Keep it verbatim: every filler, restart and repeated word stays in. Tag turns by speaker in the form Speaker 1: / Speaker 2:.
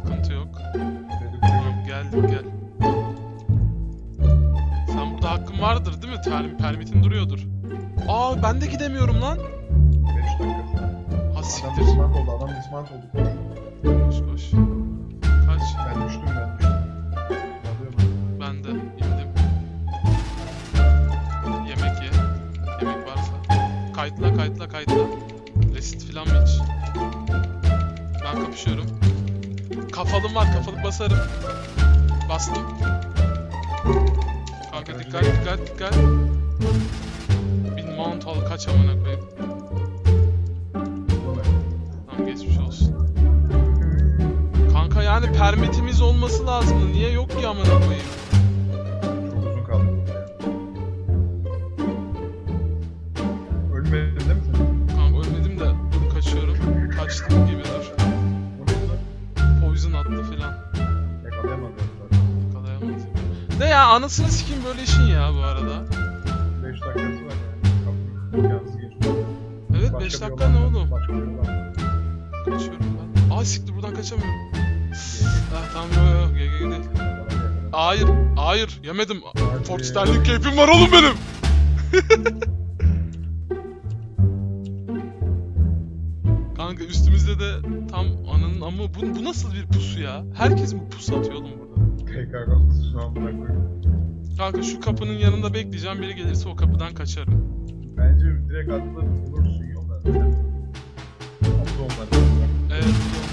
Speaker 1: Sıkıntı yok.
Speaker 2: Dedi
Speaker 1: Tamam geldim gel. Sen burada hakkın vardır değil mi? Ter permitin duruyordur. Aa ben de gidemiyorum lan.
Speaker 2: beş dakika.
Speaker 1: Ha
Speaker 2: Adam
Speaker 1: siktir.
Speaker 2: dismount oldu, adam dismount oldu.
Speaker 1: Koş koş. Kaç?
Speaker 2: Ben düştüm, ben düştüm. Alıyorum.
Speaker 1: Ben de indim. Yemek ye. Yemek varsa. Kayıtla kayıtla kayıtla. Resit filan mı hiç? Ben kapışıyorum. Kafalım var, kafalık basarım. Bastım. Kanka dikkat dikkat dikkat. Bir mount al, kaç amına koyayım. Tamam geçmiş olsun. Kanka yani permitimiz olması lazım. Niye yok ki amına koyayım?
Speaker 2: Çok uzun kaldı burada ya. Ölmedin değil mi sen?
Speaker 1: Kanka ölmedim de dur kaçıyorum. Kaçtım gibi dur.
Speaker 2: O neydi?
Speaker 1: Poison attı filan.
Speaker 2: Yakalayamadım zaten.
Speaker 1: Yakalayamadım. De ya anasını sikeyim böyle işin ya bu arada.
Speaker 2: beş dakikası var yani. Kapının imkansız geçiyor.
Speaker 1: Evet
Speaker 2: Başka
Speaker 1: beş
Speaker 2: bir
Speaker 1: dakika
Speaker 2: yol
Speaker 1: ne
Speaker 2: var.
Speaker 1: oğlum?
Speaker 2: Başka bir yol var.
Speaker 1: Kaçıyorum ben. Aa siktir buradan kaçamıyorum. Ah tamam yo yo G G değil. Hayır hayır yemedim.
Speaker 2: Hadi.
Speaker 1: Fort Sterling keyfim var oğlum benim. Kanka üstümüzde de tam ananın ama bu, bu nasıl bir pusu ya? Herkes mi pusu atıyor oğlum burada?
Speaker 2: P K K'sı şu an bırakıyorum.
Speaker 1: Kanka şu kapının yanında bekleyeceğim, biri gelirse o kapıdan kaçarım.
Speaker 2: Bence direkt atla bulursun yolda. Atla onları.
Speaker 1: Evet.